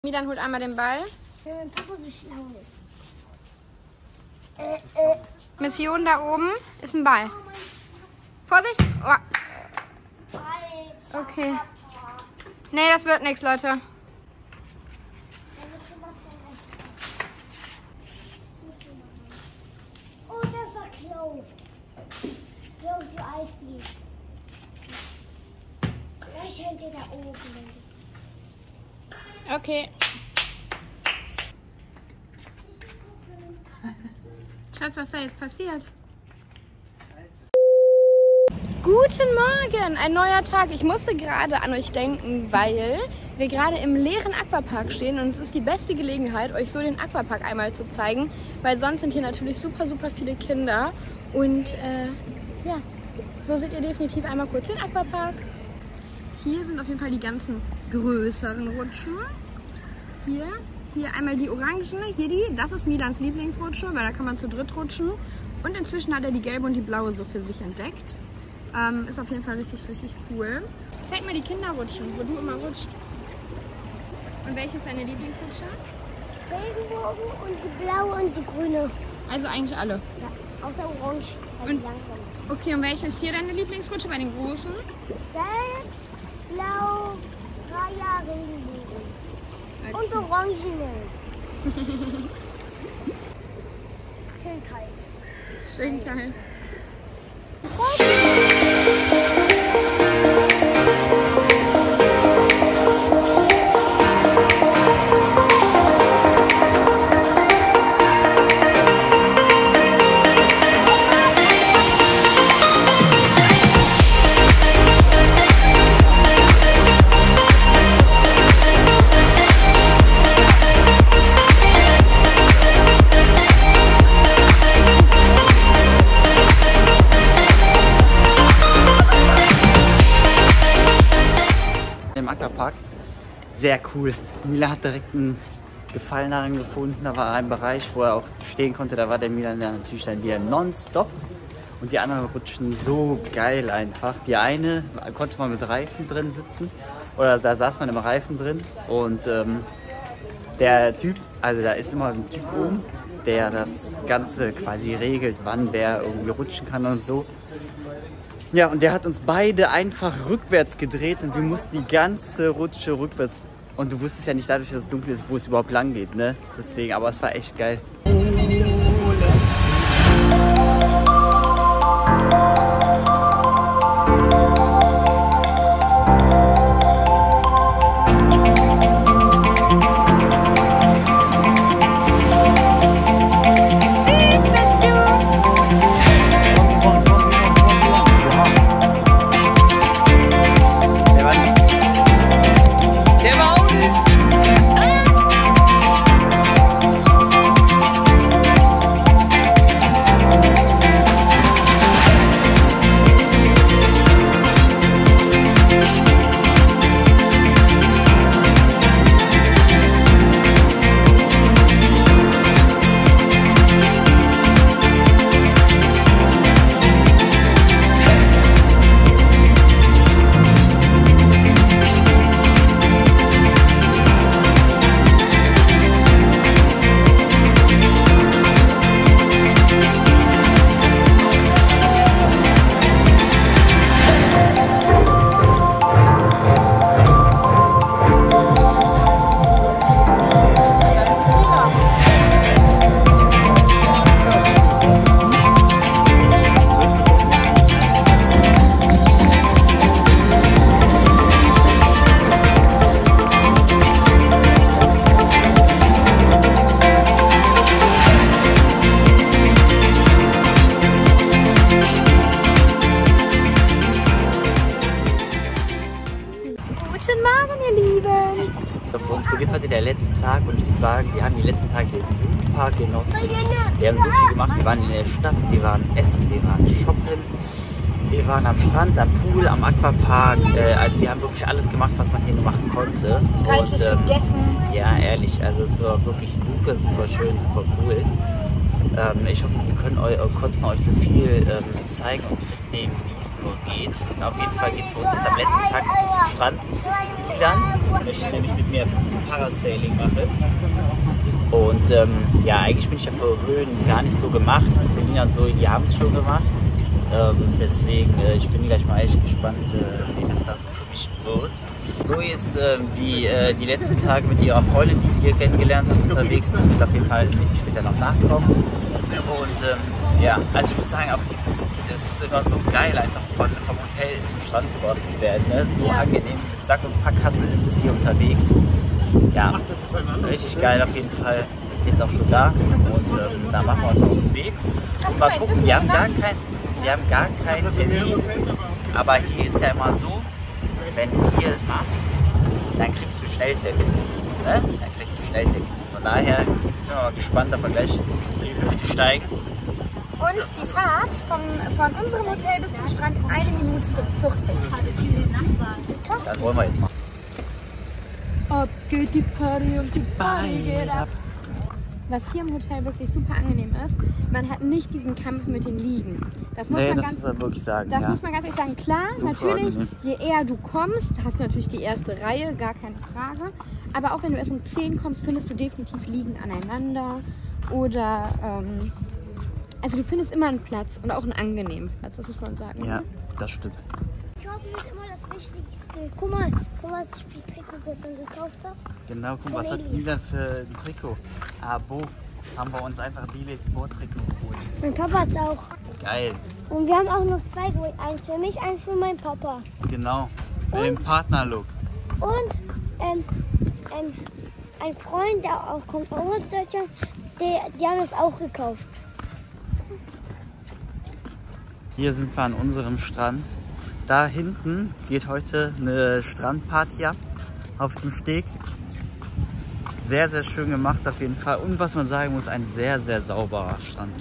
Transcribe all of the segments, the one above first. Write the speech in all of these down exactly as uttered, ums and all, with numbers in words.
Milan holt einmal den Ball. Wenn mein Papa so schlau ist. Äh, äh. Mission da oben ist ein Ball. Vorsicht! Oh. Okay. Nee, das wird nichts, Leute. Oh, das war close. Close your eyes, please. Gleich hängt ihr da oben. Okay. Schatz, was ist da jetzt passiert? Guten Morgen, ein neuer Tag. Ich musste gerade an euch denken, weil wir gerade im leeren Aquapark stehen und es ist die beste Gelegenheit, euch so den Aquapark einmal zu zeigen, weil sonst sind hier natürlich super, super viele Kinder und äh, ja, so seht ihr definitiv einmal kurz den Aquapark. Hier sind auf jeden Fall die ganzen größeren Rutschen. Hier, hier einmal die orangene, hier die, das ist Milans Lieblingsrutsche, weil da kann man zu dritt rutschen. Und inzwischen hat er die gelbe und die blaue so für sich entdeckt. Ähm, ist auf jeden Fall richtig, richtig cool. Zeig mal die Kinderrutschen, wo du immer rutscht. Und welche ist deine Lieblingsrutsche? Regenbogen und die blaue und die grüne. Also eigentlich alle? Ja, außer orange. Und, okay, und welche ist hier deine Lieblingsrutsche bei den großen? Gelb, blau, Raya, Regenbogen. Okay. Und orangene. Schön kalt. Schön kalt. Aquapark. Sehr cool. Mila hat direkt einen Gefallen daran gefunden. Da war ein Bereich, wo er auch stehen konnte. Da war der Milan natürlich dann wieder nonstop. Und die anderen rutschen so geil einfach. Die eine konnte man mit Reifen drin sitzen. Oder da saß man im Reifen drin. Und ähm, der Typ, also da ist immer ein Typ oben, der das Ganze quasi regelt, wann wer irgendwie rutschen kann und so. Ja, und der hat uns beide einfach rückwärts gedreht und wir mussten die ganze Rutsche rückwärts. Und du wusstest ja nicht dadurch, dass es dunkel ist, wo es überhaupt lang geht, ne? Deswegen, aber es war echt geil. Guten Morgen, ihr Lieben! Für uns beginnt heute der letzte Tag und ich muss sagen, wir haben die letzten Tage super genossen. Wir haben so viel gemacht, wir waren in der Stadt, wir waren essen, wir waren shoppen, wir waren am Strand, am Pool, am Aquapark. Äh, also wir haben wirklich alles gemacht, was man hier nur machen konnte. Reichlich und, ähm, gegessen. Ja, ehrlich, also es war wirklich super, super schön, super cool. Ähm, ich hoffe, wir können eu konnten euch so viel ähm, zeigen und mitnehmen, wie es nur geht. Und auf jeden Fall geht es für uns jetzt am letzten Tag zum Strand wieder, weil ich nämlich mit mir Parasailing mache. Und ähm, ja, eigentlich bin ich ja für Höhen gar nicht so gemacht. Selina und Zoe, die haben es schon gemacht. Ähm, deswegen, äh, ich bin gleich mal echt gespannt, äh, wie das da so für mich wird. Zoe ist äh, wie äh, die letzten Tage mit ihrer Freundin, die wir kennengelernt haben, unterwegs. Die wird auf jeden Fall später noch nachkommen. Und ähm, ja, also ich muss sagen, auch dieses, das ist immer so geil, einfach von, vom Hotel zum Strand gebracht zu werden. Ne? So ja. Angenehm, mit Sack und Pack hast du bis hier unterwegs. Ja, richtig geil auf jeden Fall. Wir sind jetzt auch schon da und ähm, da machen wir uns auf den Weg. Und mal gucken, wir haben gar kein, wir haben gar keinen Termin, aber hier ist ja immer so, wenn du hier machst, dann kriegst du Schnelltermin. Ne? Dann kriegst du Schnelltermin. Von daher sind wir mal gespannt, ob wir gleich in die Lüfte steigen. Und die Fahrt vom, von unserem Hotel bis zum Strand eine Minute vierzig. Dann wollen wir jetzt mal. Ab geht die Party und die Party geht ab. Was hier im Hotel wirklich super angenehm ist, man hat nicht diesen Kampf mit den Liegen. Das muss nee, man das ganz, muss man wirklich sagen. Das ja. muss man ganz ehrlich sagen. Klar, super natürlich, angenehm. Je eher du kommst, hast du natürlich die erste Reihe, gar keine Frage. Aber auch wenn du erst um zehn kommst, findest du definitiv Liegen aneinander. Oder, ähm, also du findest immer einen Platz und auch einen angenehmen Platz, das muss man sagen. Ja, das stimmt. Shoppen ist immer das Wichtigste. Guck mal, guck mal, was ich für Trikot gestern gekauft habe. Genau, guck, was hat Lila für ein Trikot? Ah, Bo, haben wir uns einfach Lila Sport-Trikot geholt. Mein Papa hat es auch. Geil. Und wir haben auch noch zwei geholt. Eins für mich, eins für meinen Papa. Genau, im Partnerlook. Und ähm, ähm, ein Freund, der auch kommt aus Deutschland, die, die haben es auch gekauft. Hier sind wir an unserem Strand. Da hinten geht heute eine Strandparty ab auf dem Steg. Sehr, sehr schön gemacht auf jeden Fall. Und was man sagen muss, ein sehr, sehr sauberer Strand.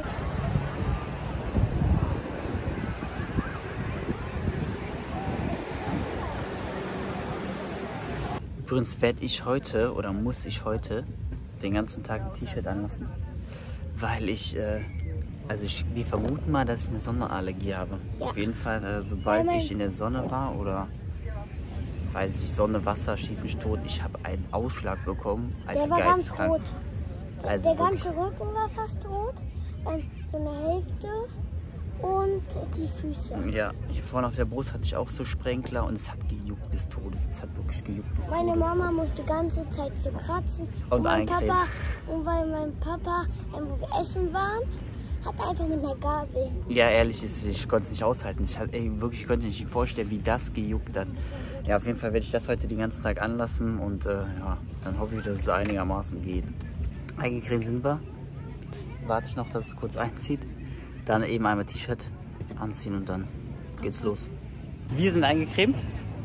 Übrigens werde ich heute oder muss ich heute den ganzen Tag ein T-Shirt anlassen, weil ich... Äh, Also ich, wir vermuten mal, dass ich eine Sonnenallergie habe. Ja. Auf jeden Fall, äh, sobald ich in der Sonne war oder weiß ich, Sonne, Wasser, schieß mich tot, ich habe einen Ausschlag bekommen. Der war ganz rot. Also der ganze Rücken war fast rot, ähm, so eine Hälfte und die Füße. Ja, hier vorne auf der Brust hatte ich auch so Sprenkler und es hat gejuckt des Todes. Es hat wirklich gejuckt des Meine Todes. Mama musste die ganze Zeit so kratzen. Und, und mein eincremen. Papa, und weil mein Papa irgendwo essen waren, hat einfach mit einer Gabel. Ja, ehrlich, ich konnte es nicht aushalten. Ich, ey, wirklich, ich konnte mir nicht vorstellen, wie das gejuckt hat. Ja, auf jeden Fall werde ich das heute den ganzen Tag anlassen und äh, ja, dann hoffe ich, dass es einigermaßen geht. Eingecremt sind wir. Jetzt warte ich noch, dass es kurz einzieht. Dann eben einmal T-Shirt anziehen und dann geht's los. Wir sind eingecremt.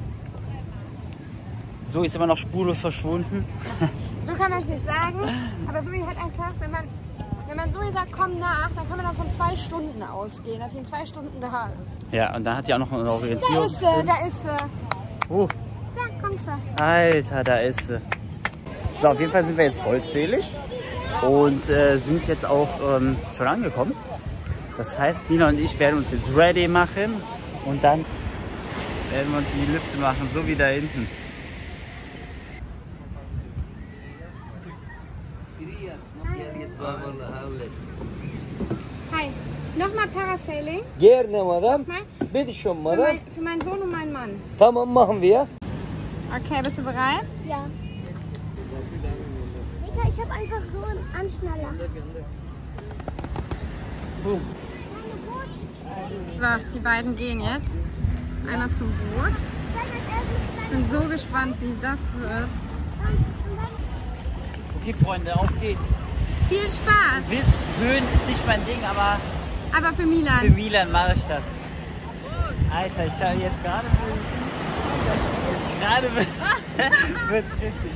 So ist immer noch spurlos verschwunden. So kann man es nicht sagen, aber so wie halt einfach, wenn man Wenn man so sagt, komm nach, dann kann man dann von zwei Stunden ausgehen, dass sie in zwei Stunden da ist. Ja, und dann hat die auch noch eine Orientierung. Da ist sie, da ist sie. Wo? Da kommt sie. Alter, da ist sie. So, auf jeden Fall sind wir jetzt vollzählig und äh, sind jetzt auch ähm, schon angekommen. Das heißt, Nina und ich werden uns jetzt ready machen und dann werden wir uns in die Lüfte machen, so wie da hinten. Hi, nochmal Parasailing. Gerne, Madame. Nochmal. Bitte schon, Für, Madame. mein, für meinen Sohn und meinen Mann. Tamam, machen wir. Okay, bist du bereit? Ja. Digga, ich habe einfach so einen Anschnaller. Boom. So, die beiden gehen jetzt einmal zum Boot. Ich bin so gespannt, wie das wird. Okay, Freunde, auf geht's. Viel Spaß! Ihr wisst, Höhen ist nicht mein Ding, aber Aber für Milan. für Milan mache ich das. Alter, ich habe jetzt gerade gerade wird wird richtig.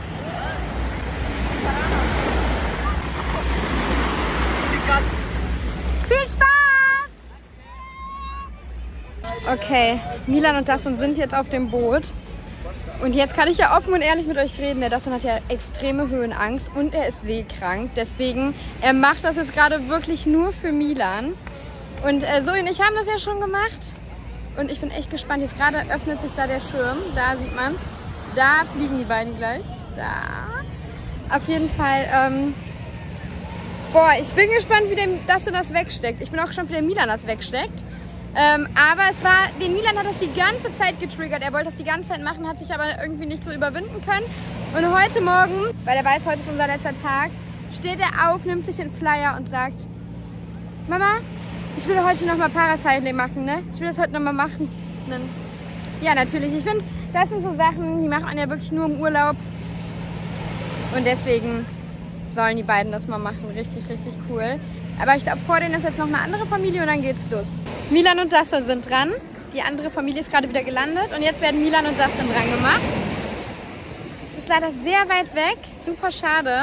Viel Spaß! Okay, Milan und Dasson sind jetzt auf dem Boot. Und jetzt kann ich ja offen und ehrlich mit euch reden. Der Dustin hat ja extreme Höhenangst und er ist seekrank. Deswegen, er macht das jetzt gerade wirklich nur für Milan. Und äh, Zoe und ich haben das ja schon gemacht. Und ich bin echt gespannt. Jetzt gerade öffnet sich da der Schirm. Da sieht man es. Da fliegen die beiden gleich. Da. Auf jeden Fall. Ähm, boah, ich bin gespannt, wie der Dustin das wegsteckt. Ich bin auch gespannt, wie der Milan das wegsteckt. Ähm, aber es war, den Milan hat das die ganze Zeit getriggert. Er wollte das die ganze Zeit machen, hat sich aber irgendwie nicht so überwinden können. Und heute Morgen, weil er weiß, heute ist unser letzter Tag, steht er auf, nimmt sich den Flyer und sagt: Mama, ich will heute nochmal Parasailing machen, ne? Ich will das heute nochmal machen. Dann, ja, natürlich. Ich finde, das sind so Sachen, die macht man ja wirklich nur im Urlaub. Und deswegen sollen die beiden das mal machen. Richtig, richtig cool. Aber ich glaube, vor denen ist jetzt noch eine andere Familie und dann geht's los. Milan und Dustin sind dran. Die andere Familie ist gerade wieder gelandet. Und jetzt werden Milan und Dustin dran gemacht. Es ist leider sehr weit weg. Super schade.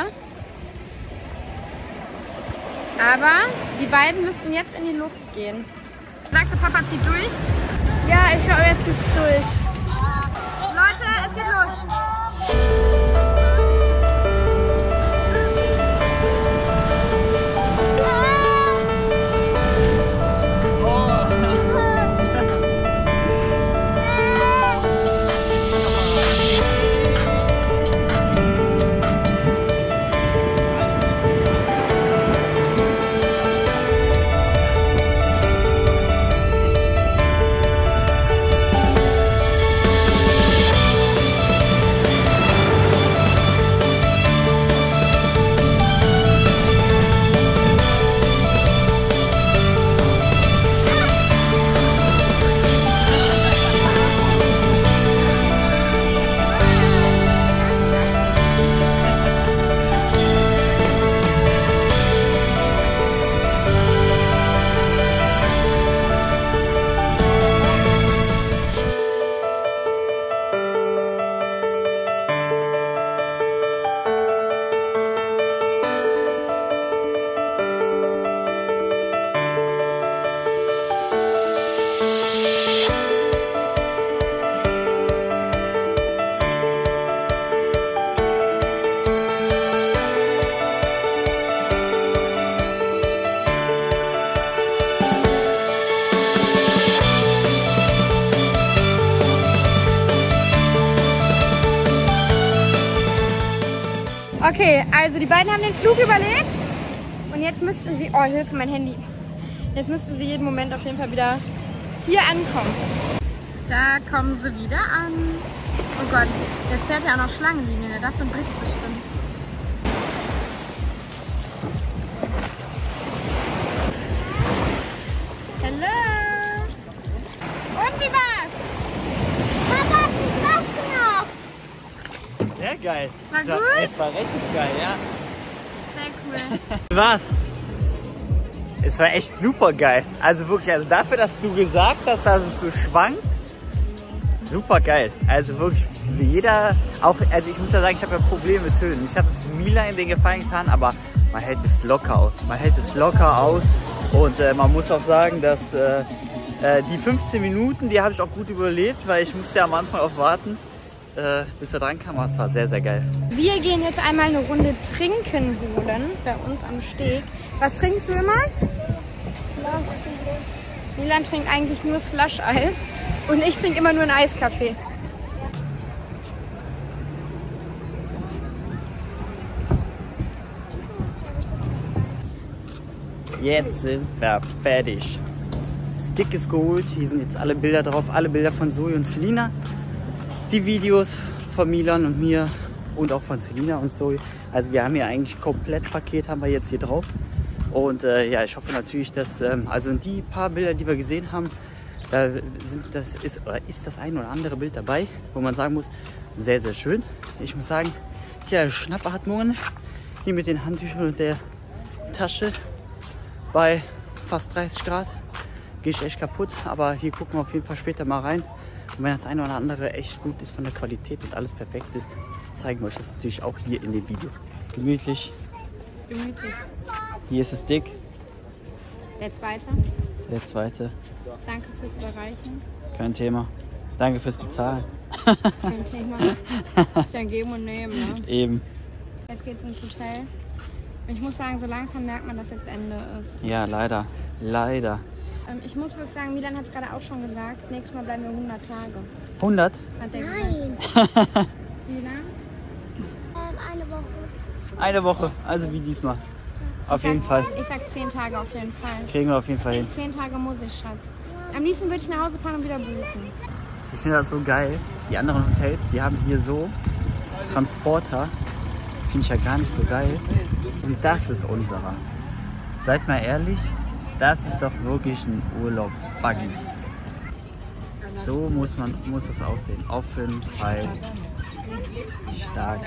Aber die beiden müssten jetzt in die Luft gehen. Sagte Papa, zieht durch? Ja, ich schaue jetzt jetzt durch. Leute, es geht los. Okay, also die beiden haben den Flug überlebt und jetzt müssten sie, oh Hilfe, mein Handy, jetzt müssten sie jeden Moment auf jeden Fall wieder hier ankommen. Da kommen sie wieder an. Oh Gott, jetzt fährt ja auch noch Schlangenlinie, ne? Das bricht bestimmt. Hallo! Und wie war's? Papa, wie war's noch? Sehr geil. War das war, gut? Es war richtig geil, ja. Sehr cool. Wie war's? Es war echt super geil. Also wirklich, also dafür, dass du gesagt hast, dass es so schwankt, super geil. Also wirklich, jeder, auch, also ich muss ja sagen, ich habe ja Probleme mit Höhen. Ich habe es Milan in den Gefallen getan, aber man hält es locker aus. Man hält es locker aus und äh, man muss auch sagen, dass äh, äh, die fünfzehn Minuten, die habe ich auch gut überlebt, weil ich musste ja am Anfang auch warten, äh, bis er dran kam, aber es war sehr, sehr geil. Wir gehen jetzt einmal eine Runde trinken holen bei uns am Steg. Was trinkst du immer? Slush. Milan trinkt eigentlich nur Slush-Eis und ich trinke immer nur einen Eiskaffee. Jetzt sind wir fertig. Stick ist geholt, hier sind jetzt alle Bilder drauf, alle Bilder von Zoe und Selina. Die Videos von Milan und mir und auch von Selina und Zoe. Also wir haben hier eigentlich ein Komplettpaket, haben wir jetzt hier drauf. Und äh, ja, ich hoffe natürlich, dass, ähm, also in die paar Bilder, die wir gesehen haben, da sind, das ist, oder ist das ein oder andere Bild dabei, wo man sagen muss, sehr, sehr schön. Ich muss sagen, hier Schnappatmungen, hier mit den Handtüchern und der Tasche bei fast dreißig Grad, gehe ich echt kaputt. Aber hier gucken wir auf jeden Fall später mal rein. Und wenn das eine oder andere echt gut ist von der Qualität und alles perfekt ist, zeigen wir euch das natürlich auch hier in dem Video. Gemütlich. Gemütlich. Hier ist es dick. Der zweite. Der zweite. Danke fürs Überreichen. Kein Thema. Danke fürs Bezahlen. Kein Thema. Ist ja ein Geben und Nehmen, ne? Eben. Jetzt geht's ins Hotel. Und ich muss sagen, so langsam merkt man, dass jetzt Ende ist. Ja, leider. Leider. Ähm, ich muss wirklich sagen, Milan hat es gerade auch schon gesagt, nächstes Mal bleiben wir hundert Tage. hundert? Hat der gesagt. Nein. Wie lang? Ähm, eine Woche. Eine Woche, also wie diesmal. Auf Ich jeden sag, Fall. Ich sag zehn Tage auf jeden Fall. Kriegen wir auf jeden Fall hin. Zehn Tage muss ich, Schatz. Am liebsten würde ich nach Hause fahren und wieder buchen. Ich finde das so geil. Die anderen Hotels, die haben hier so Transporter. Finde ich ja gar nicht so geil. Und das ist unserer. Seid mal ehrlich, das ist doch wirklich ein Urlaubsbuggy. So muss man muss es aussehen. Auf jeden Fall stark.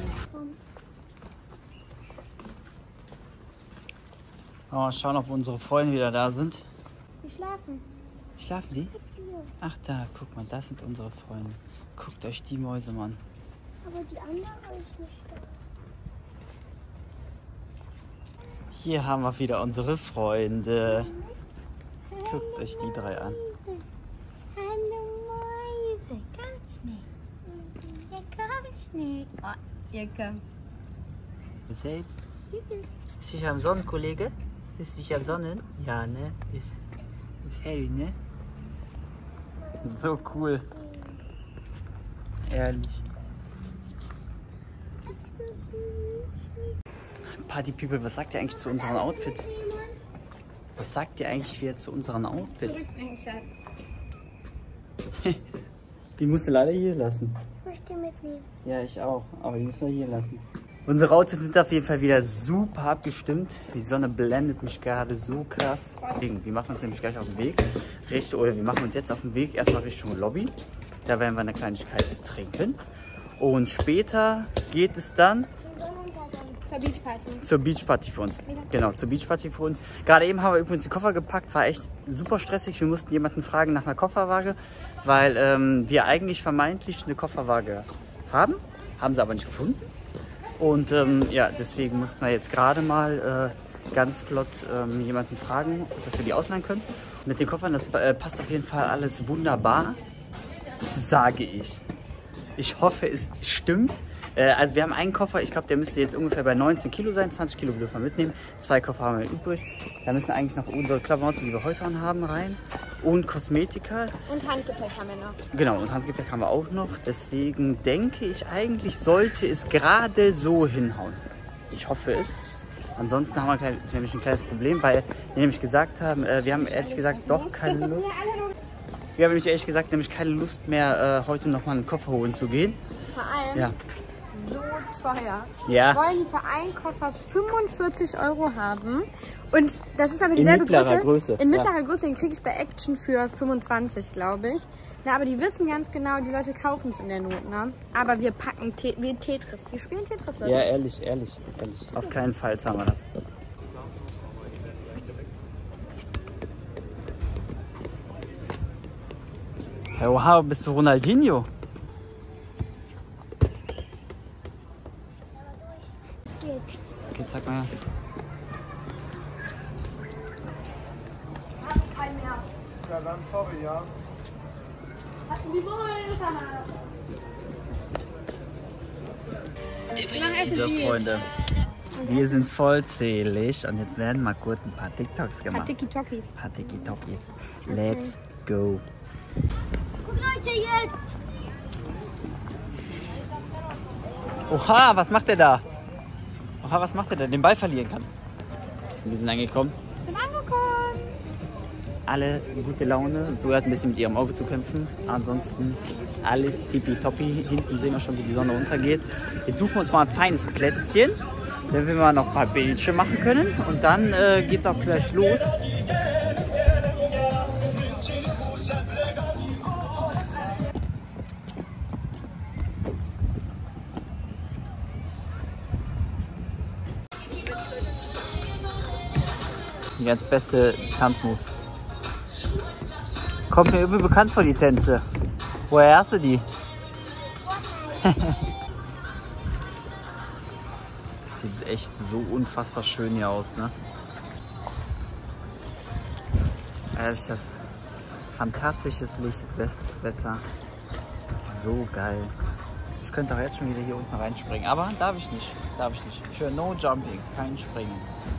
Mal schauen, ob unsere Freunde wieder da sind. Die schlafen. Schlafen die? Ach da, guck mal, das sind unsere Freunde. Guckt euch die Mäuse mal an. Aber die andere ist nicht da. Hier haben wir wieder unsere Freunde. Guckt euch die drei an. Hallo Mäuse, ganz nicht. Ja, ganz nicht. Oh, Jacke. Selbst? Ist dich am Sonnen, Kollege? Ist dich am Sonnen? Ja, ne? Ist, ist hell, ne? So cool. Ehrlich. Party People, was sagt ihr eigentlich zu unseren Outfits? Was sagt ihr eigentlich wieder zu unseren Outfits? Die musst du leider hier lassen. Ich möchte mitnehmen. Ja, ich auch, aber die müssen wir hier lassen. Unsere Outfits sind auf jeden Fall wieder super abgestimmt. Die Sonne blendet mich gerade so krass. Wir machen uns nämlich gleich auf den Weg. Richtung, oder wir machen uns jetzt auf den Weg erstmal Richtung Lobby. Da werden wir eine Kleinigkeit trinken. Und später geht es dann Zur Beachparty. zur Beachparty für uns. Genau, zur Beachparty für uns. Gerade eben haben wir übrigens die Koffer gepackt. War echt super stressig. Wir mussten jemanden fragen nach einer Kofferwaage, weil ähm, wir eigentlich vermeintlich eine Kofferwaage haben. Haben sie aber nicht gefunden. Und ähm, ja, deswegen mussten wir jetzt gerade mal äh, ganz flott ähm, jemanden fragen, dass wir die ausleihen können. Und mit den Koffern, das äh, passt auf jeden Fall alles wunderbar, sage ich. Ich hoffe, es stimmt. Äh, also wir haben einen Koffer, ich glaube, der müsste jetzt ungefähr bei neunzehn Kilo sein. zwanzig Kilo dürfen wir mitnehmen. Zwei Koffer haben wir übrig. Da müssen eigentlich noch unsere Klamotten, die wir heute anhaben, rein. Und Kosmetika. Und Handgepäck haben wir noch. Genau, und Handgepäck haben wir auch noch. Deswegen denke ich, eigentlich sollte es gerade so hinhauen. Ich hoffe es. Ansonsten haben wir klein, nämlich ein kleines Problem, weil wir nämlich gesagt haben, äh, wir haben ehrlich gesagt doch keine Lust. Wir haben nämlich ehrlich gesagt nämlich keine Lust mehr, äh, heute nochmal einen Koffer holen zu gehen. Vor allem Ja. so teuer. Ja. Wollen die für einen Koffer fünfundvierzig Euro haben. Und das ist aber In dieselbe mittlerer Größe. Größe, In ja. mittlerer Größe, den kriege ich bei Action für fünfundzwanzig, glaube ich. Na, aber die wissen ganz genau, die Leute kaufen es in der Not, ne? Aber wir packen Te wir Tetris. Wir spielen Tetris, Leute. Ja, ehrlich, ehrlich, ehrlich. Auf keinen Fall zahlen wir das. Hey, wow, bist du Ronaldinho? Jetzt geht's. Okay, zeig mal her. Ja, dann sorry, ja. So, Freunde, wir sind vollzählig und jetzt werden mal kurz ein paar TikToks Hat gemacht. Tiki-Tokis. Ein paar TikTokis. Let's go. Guck Leute jetzt! Oha, was macht der da? Oha, was macht der da? Den Ball verlieren kann. Wir sind angekommen. Sind angekommen. Alle gute Laune. Zoe hat ein bisschen mit ihrem Auge zu kämpfen. Ansonsten alles tippitoppi. Hinten sehen wir schon, wie die Sonne untergeht. Jetzt suchen wir uns mal ein feines Plätzchen, damit wir mal noch ein paar Bildchen machen können. Und dann äh, geht es auch gleich los. Die ganz beste Tanzmoves. Kommt mir irgendwie bekannt vor, die Tänze. Woher hast du die? Das sieht echt so unfassbar schön hier aus, ne? Ehrlich, das fantastisches Licht, bestes Wetter. So geil. Ich könnte auch jetzt schon wieder hier unten reinspringen, aber darf ich nicht. Darf ich nicht. Ich höre no jumping, kein Springen.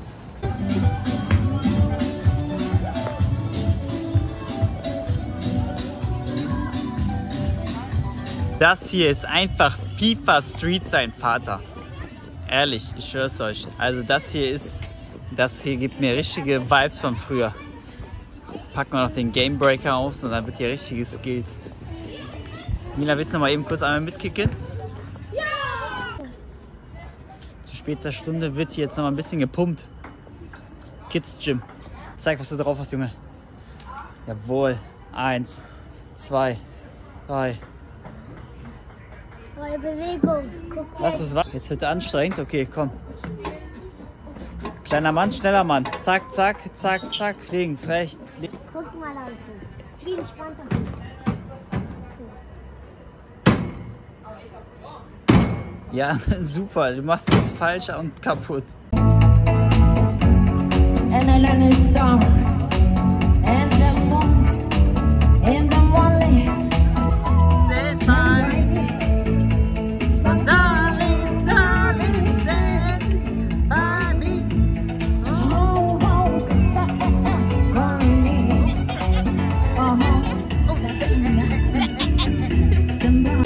Das hier ist einfach FIFA Street sein Vater. Ehrlich, ich schwör's euch. Also das hier ist, das hier gibt mir richtige Vibes von früher. Packen wir noch den Game Breaker aus und dann wird hier richtige Skills. Mila, willst du noch mal eben kurz einmal mitkicken? Ja! Zu später Stunde wird hier jetzt noch mal ein bisschen gepumpt. Kids Gym. Zeig, was du drauf hast, Junge. Jawohl. Eins, zwei, drei. Neue Bewegung. Guck Lass es warten. Jetzt wird er anstrengend. Okay, komm. Kleiner Mann, schneller Mann. Zack, zack, zack, zack. Links, rechts. Links. Guck mal, Leute. Wie entspannt das ist. Ja, super. Du machst es falsch und kaputt. And the land is dark, and the moon, and the valley. Stand by me, so darling, darling, stand by me. Oh, oh, stand by me. Oh, stand by.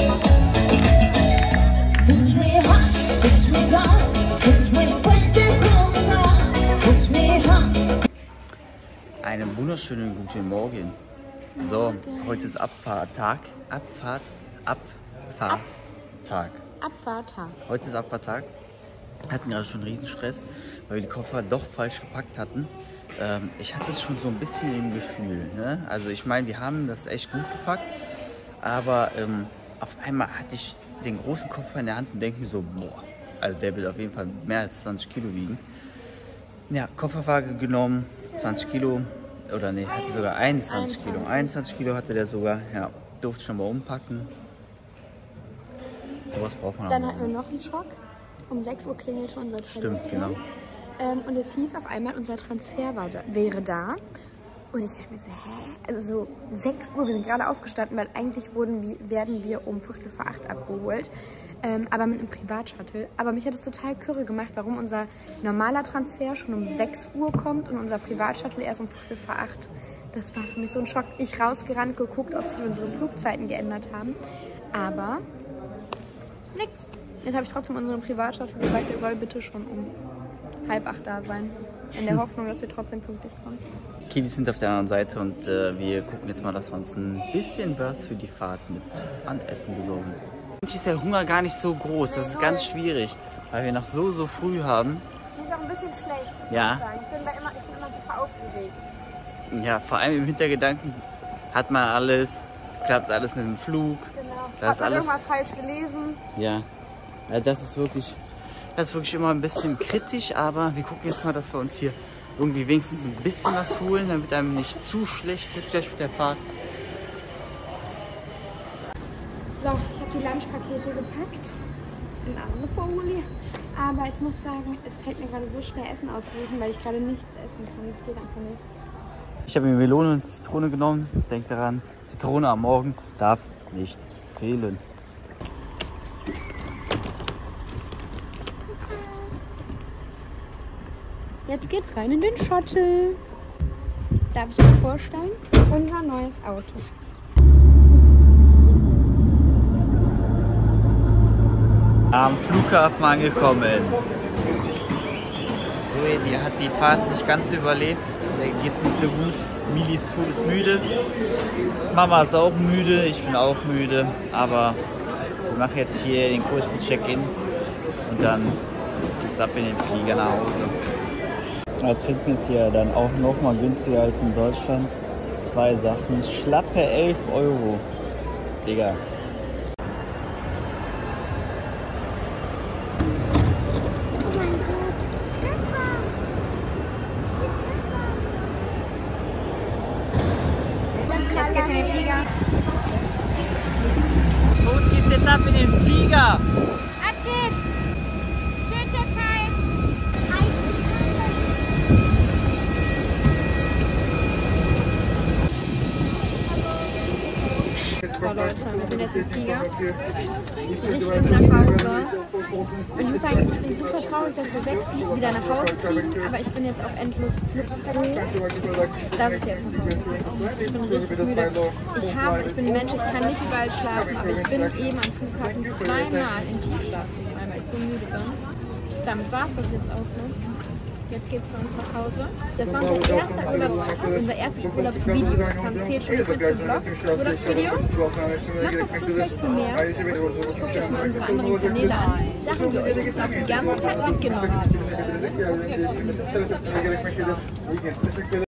Push me hot, push me down, push me when you come around, push me hot. Einen wunderschönen guten Morgen. So, heute ist Abfahrttag. Abfahrt, Abfahrttag. Abfahrttag. Heute ist Abfahrttag. Wir hatten gerade schon Riesenstress, weil wir die Koffer doch falsch gepackt hatten. Ähm, ich hatte es schon so ein bisschen im Gefühl. Ne? Also ich meine, wir haben das echt gut gepackt. Aber ähm, auf einmal hatte ich den großen Koffer in der Hand und denke mir so, boah, also der wird auf jeden Fall mehr als zwanzig Kilo wiegen. Ja, Kofferwaage genommen, zwanzig Kilo, oder nee, hatte sogar einundzwanzig Kilo. einundzwanzig Kilo hatte der sogar, ja, durfte schon mal umpacken. Sowas braucht man auch. Dann hatten wir noch einen Schock. Um sechs Uhr klingelte unser Telefon. Stimmt, genau. Ähm, und es hieß auf einmal, unser Transfer war da, wäre da. Und ich dachte mir so, hä? Also so sechs Uhr, wir sind gerade aufgestanden, weil eigentlich wurden wir, werden wir um Viertel vor acht abgeholt. Ähm, aber mit einem Privatshuttle. Aber mich hat es total kirre gemacht, warum unser normaler Transfer schon um sechs Uhr kommt und unser Privatshuttle erst um Viertel vor acht. Das war für mich so ein Schock. Ich rausgerannt, geguckt, ob sich unsere Flugzeiten geändert haben. Aber nix. Jetzt habe ich trotzdem unserem Privatshuttle gesagt, er soll bitte schon um halb acht da sein. In der Hoffnung, dass wir trotzdem pünktlich kommen. Okay, die sind auf der anderen Seite und äh, wir gucken jetzt mal, dass wir uns ein bisschen was für die Fahrt mit an Essen besorgen. Eigentlich ist der Hunger gar nicht so groß, das ist ganz schwierig, weil wir noch so, so früh haben. Die ist auch ein bisschen schlecht, muss Ja. ich sagen. Ich bin, da immer, ich bin immer super aufgeregt. Ja, vor allem im Hintergedanken hat man alles, klappt alles mit dem Flug. Genau. Das ist Hat man alles. irgendwas falsch gelesen? Ja, also das ist wirklich, das ist wirklich immer ein bisschen kritisch, aber wir gucken jetzt mal, dass wir uns hier irgendwie wenigstens ein bisschen was holen, damit einem nicht zu schlecht wird gleich mit der Fahrt. So, ich habe die Lunchpakete gepackt in andere Folie. Aber ich muss sagen, es fällt mir gerade so schwer, Essen auszusuchen, weil ich gerade nichts essen kann. Das geht einfach nicht. Ich habe mir Melone und Zitrone genommen. Denkt daran, Zitrone am Morgen darf nicht fehlen. Jetzt geht's rein in den Shuttle. Darf ich euch vorstellen? Unser neues Auto. Am Flughafen angekommen. Zoe, die hat die Fahrt nicht ganz überlebt. Der geht's nicht so gut. Mili ist todesmüde. Mama ist auch müde. Ich bin auch müde. Aber wir machen jetzt hier den kurzen Check-in. Und dann geht's ab in den Flieger nach Hause. Das Trinken ist hier dann auch noch mal günstiger als in Deutschland. Zwei Sachen. Schlappe elf Euro. Digga. Jetzt geht's in den Flieger. Los geht's jetzt ab in den Flieger. Ab geht's! Tschüss, Türkei! Leute. Wir sind jetzt im Flieger. Richtung nach Hause. Und ich muss sagen, ich bin super traurig, dass wir wegfliegen, wieder nach Hause fliegen. Aber ich bin jetzt auch endlos froh, dass ich jetzt nach Hause komme. Ich bin richtig müde. Ich, habe, ich bin ein Mensch, ich kann nicht überall schlafen, aber ich bin eben am Flughafen zweimal in Tiefschlaf gefallen, weil ich so müde bin. Damit war es das jetzt auch, ne? Jetzt geht's für uns nach Hause. Das war unser erster Urlaubstag, unser erstes Urlaubsvideo. Das kann zählt schon nicht mit zum Vlog. Urlaubsvideo. Macht das Fußwerk für mehr. Guckt euch mal unsere anderen Kanäle an. Sachen, die wir übrigens auch die ganze Zeit mitgenommen haben.